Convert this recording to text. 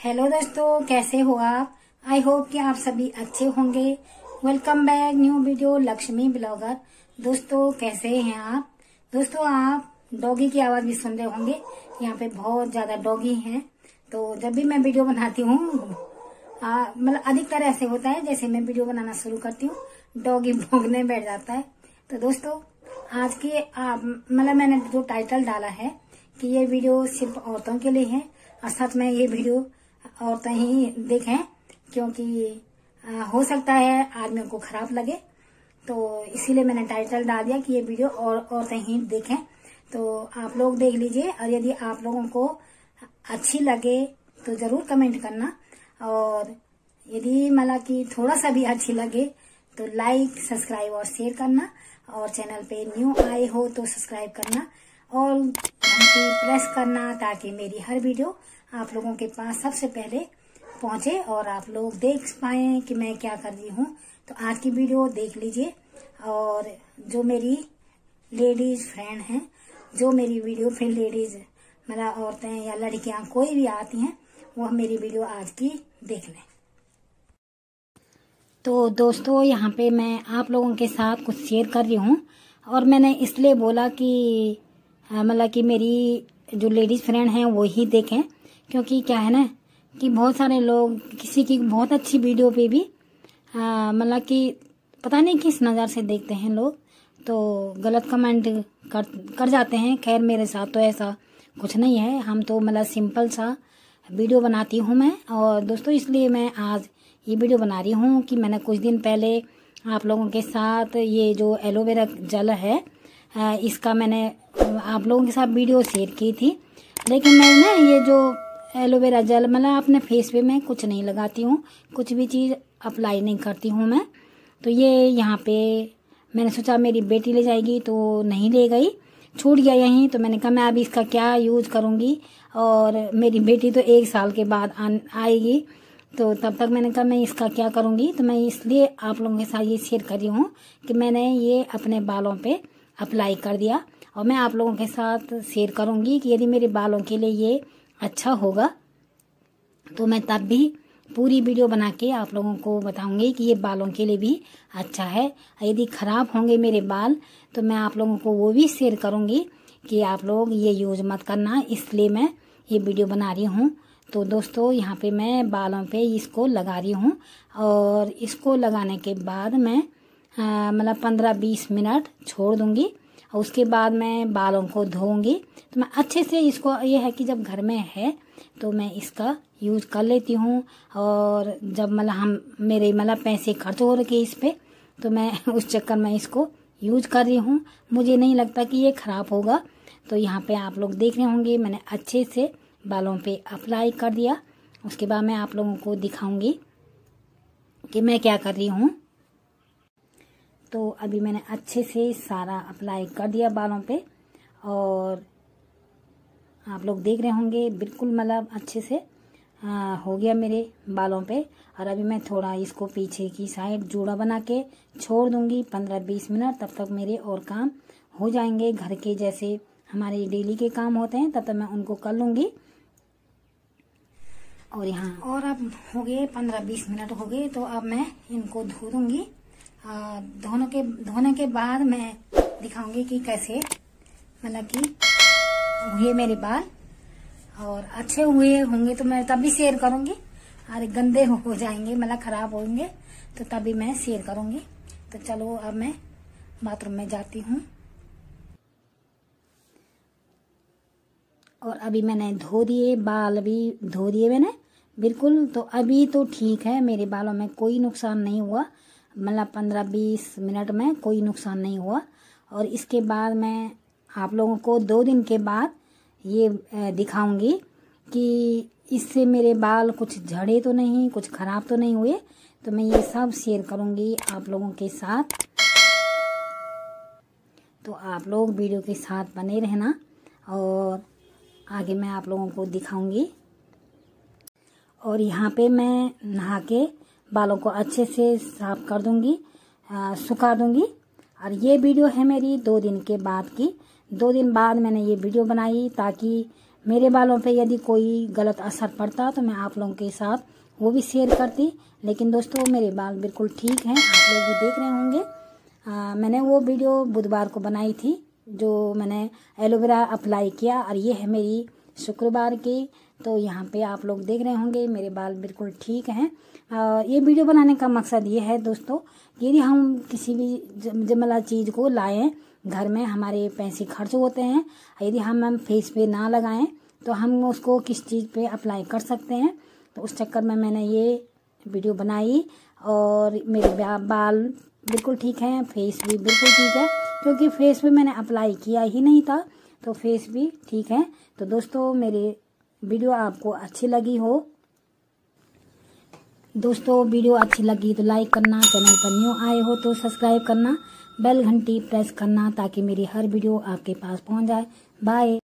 Hello दोस्तों, कैसे हो आप। आई होप कि आप सभी अच्छे होंगे। Welcome back new video Lakshmi blogger. दोस्तों कैसे हैं आप। दोस्तों आप डॉगी की आवाज भी सुन रहे होंगे। यहाँ पे बहुत ज्यादा डॉगी हैं। तो जब भी मैं वीडियो बनाती हूँ मतलब अधिकतर ऐसे होता है, जैसे मैं वीडियो बनाना शुरू करती हूँ डॉगी भौंकने बैठ जाता है। तो दोस्तों आज की मतलब मैंने जो टाइटल डाला है कि ये वीडियो सिर्फ औरतों के लिए है, और सच में ये वीडियो औरतें ही देखें, क्योंकि हो सकता है आदमियों को खराब लगे। तो इसीलिए मैंने टाइटल डाल दिया कि ये वीडियो औरतें ही देखें। तो आप लोग देख लीजिए, और यदि आप लोगों को अच्छी लगे तो जरूर कमेंट करना, और यदि मतलब कि थोड़ा सा भी अच्छी लगे तो लाइक सब्सक्राइब और शेयर करना, और चैनल पे न्यू आए हो तो सब्सक्राइब करना और घंटी प्रेस करना, ताकि मेरी हर वीडियो आप लोगों के पास सबसे पहले पहुंचे और आप लोग देख पाए कि मैं क्या कर रही हूँ। तो आज की वीडियो देख लीजिए, और जो मेरी लेडीज फ्रेंड हैं, जो मेरी वीडियो फिर लेडीज मतलब औरतें या लड़कियां कोई भी आती हैं, वो मेरी वीडियो आज की देख लें। तो दोस्तों यहाँ पे मैं आप लोगों के साथ कुछ शेयर कर रही हूँ, और मैंने इसलिए बोला कि मतलब कि मेरी जो लेडीज फ्रेंड हैं वो ही देखें, क्योंकि क्या है ना कि बहुत सारे लोग किसी की बहुत अच्छी वीडियो पे भी मतलब कि पता नहीं किस नज़र से देखते हैं लोग, तो गलत कमेंट कर जाते हैं। खैर मेरे साथ तो ऐसा कुछ नहीं है, हम तो मतलब सिंपल सा वीडियो बनाती हूँ मैं। और दोस्तों इसलिए मैं आज ये वीडियो बना रही हूँ कि मैंने कुछ दिन पहले आप लोगों के साथ ये जो एलोवेरा जेल है इसका मैंने आप लोगों के साथ वीडियो शेयर की थी। लेकिन मैं ना ये जो एलोवेरा जेल मतलब अपने फेस पे मैं कुछ नहीं लगाती हूँ, कुछ भी चीज़ अप्लाई नहीं करती हूँ मैं। तो ये यहाँ पे मैंने सोचा मेरी बेटी ले जाएगी, तो नहीं ले गई, छूट गया यहीं। तो मैंने कहा मैं अभी इसका क्या यूज करूँगी, और मेरी बेटी तो 1 साल के बाद आएगी, तो तब तक मैंने कहा मैं इसका क्या करूँगी। तो मैं इसलिए आप लोगों के साथ ये शेयर कर रही हूँ कि मैंने ये अपने बालों पे अप्लाई कर दिया, और मैं आप लोगों के साथ शेयर करूँगी कि यदि मेरे बालों के लिए ये अच्छा होगा तो मैं तब भी पूरी वीडियो बना के आप लोगों को बताऊंगी कि ये बालों के लिए भी अच्छा है। यदि खराब होंगे मेरे बाल तो मैं आप लोगों को वो भी शेयर करूंगी कि आप लोग ये यूज मत करना, इसलिए मैं ये वीडियो बना रही हूँ। तो दोस्तों यहाँ पे मैं बालों पे इसको लगा रही हूँ, और इसको लगाने के बाद मैं मतलब 15-20 मिनट छोड़ दूंगी, और उसके बाद मैं बालों को धोऊंगी। तो मैं अच्छे से इसको, ये है कि जब घर में है तो मैं इसका यूज कर लेती हूँ, और जब मतलब मेरे मतलब पैसे खर्च हो रखे इस पे, तो मैं उस चक्कर में इसको यूज कर रही हूँ। मुझे नहीं लगता कि ये खराब होगा। तो यहाँ पे आप लोग देख रहे होंगे मैंने अच्छे से बालों पे अप्लाई कर दिया। उसके बाद मैं आप लोगों को दिखाऊंगी कि मैं क्या कर रही हूँ। तो अभी मैंने अच्छे से सारा अप्लाई कर दिया बालों पे, और आप लोग देख रहे होंगे बिल्कुल मतलब अच्छे से हो गया मेरे बालों पे। और अभी मैं थोड़ा इसको पीछे की साइड जूड़ा बना के छोड़ दूंगी 15-20 मिनट, तब तक मेरे और काम हो जाएंगे घर के, जैसे हमारे डेली के काम होते हैं, तब तक मैं उनको कर लूँगी। और यहाँ और अब हो गए 15-20 मिनट हो गए, तो अब मैं इनको धो दूंगी। धोने के बाद मैं दिखाऊंगी कि कैसे मतलब कि हुए मेरे बाल, और अच्छे हुए होंगे तो मैं तब भी शेयर करूंगी, और गंदे हो जाएंगे मतलब खराब होंगे तो तभी मैं शेयर करूंगी। तो चलो अब मैं बाथरूम में जाती हूँ, और अभी मैंने धो दिए बाल, भी धो दिए मैंने बिल्कुल। तो अभी तो ठीक है, मेरे बालों में कोई नुकसान नहीं हुआ, मतलब 15-20 मिनट में कोई नुकसान नहीं हुआ। और इसके बाद मैं आप लोगों को 2 दिन के बाद ये दिखाऊंगी कि इससे मेरे बाल कुछ झड़े तो नहीं, कुछ खराब तो नहीं हुए। तो मैं ये सब शेयर करूंगी आप लोगों के साथ, तो आप लोग वीडियो के साथ बने रहना, और आगे मैं आप लोगों को दिखाऊंगी। और यहाँ पे मैं नहा के बालों को अच्छे से साफ कर दूंगी, सुखा दूंगी। और ये वीडियो है मेरी 2 दिन के बाद की। 2 दिन बाद मैंने ये वीडियो बनाई ताकि मेरे बालों पे यदि कोई गलत असर पड़ता तो मैं आप लोगों के साथ वो भी शेयर करती। लेकिन दोस्तों मेरे बाल बिल्कुल ठीक हैं, आप लोग भी देख रहे होंगे। मैंने वो वीडियो बुधवार को बनाई थी जो मैंने एलोवेरा अप्लाई किया, और ये है मेरी शुक्रवार की। तो यहाँ पे आप लोग देख रहे होंगे मेरे बाल बिल्कुल ठीक हैं। ये वीडियो बनाने का मकसद ये है दोस्तों, यदि हम किसी भी जमला चीज़ को लाएं घर में, हमारे पैसे खर्च होते हैं। यदि हम फेस पे ना लगाएं तो हम उसको किस चीज़ पे अप्लाई कर सकते हैं। तो उस चक्कर में मैंने ये वीडियो बनाई, और मेरे बाल बिल्कुल ठीक हैं, फेस भी बिल्कुल ठीक है, क्योंकि फेस पे मैंने अप्लाई किया ही नहीं था, तो फेस भी ठीक है। तो दोस्तों मेरे वीडियो आपको अच्छी लगी हो, दोस्तों वीडियो अच्छी लगी तो लाइक करना, चैनल पर न्यू आए हो तो सब्सक्राइब करना, बेल घंटी प्रेस करना ताकि मेरी हर वीडियो आपके पास पहुंच जाए। बाय।